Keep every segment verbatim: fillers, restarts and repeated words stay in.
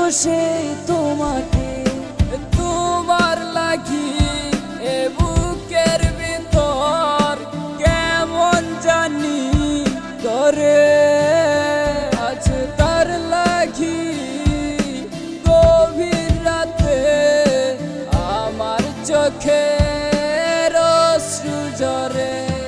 সেই তোমাকে, তোমার লাগি এ বুকের ভিতর কেমন জানি করে। আজ তার লাগি গভীর রাতে আমার চোখের অশ্রু ঝরে।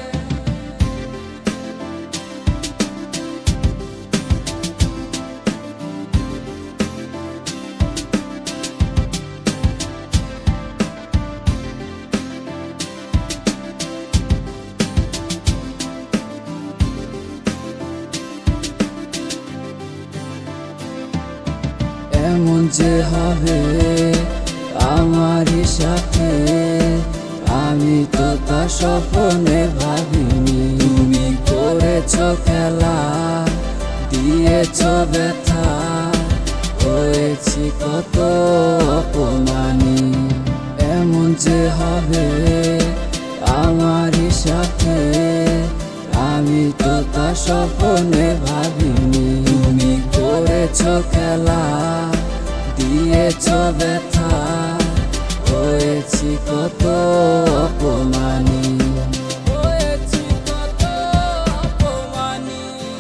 এমন যে হবে আমারই সাথে, আমি তো তা স্বপ্নে ভাবিনি। তুমি করেছ খেলা, দিয়েছ ব্যথা, হয়েছি কত অপমানী। এমন যে হবে আমারই সাথে, আমি তো তা স্বপ্নে ভাবিনি। তুমি করেছ খেলা, দিয়েছ ব্যথা, হয়েছি কত অপমানী। হয়েছি কত অপমানী।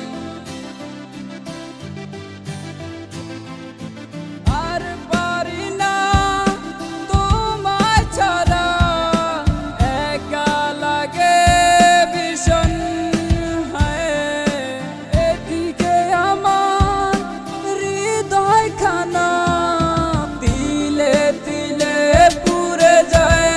আর পারি না তোমায় ছাড়া, একা লাগে ভীষণ। এদিকে আমার হৃদয় খানা তিলে তিলে পুড়ে যায়।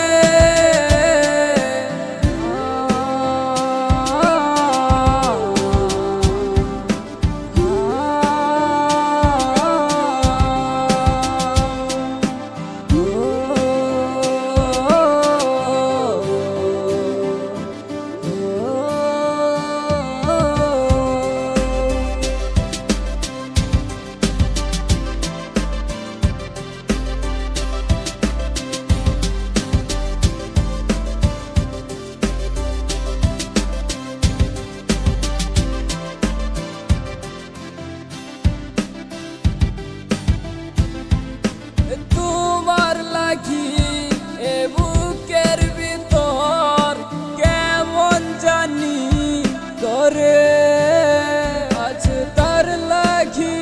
তোমার লাগি এ বুকের ভিতর কেমন জানি করে। আজ তার লাগি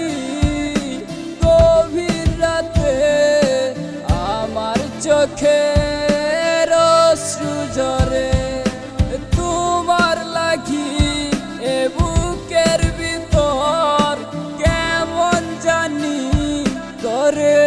গভীর রাতে আমার চোখের অশ্রু ঝরে। তোমার লাগি এ বুকের ভিতর কেমন জানি করে।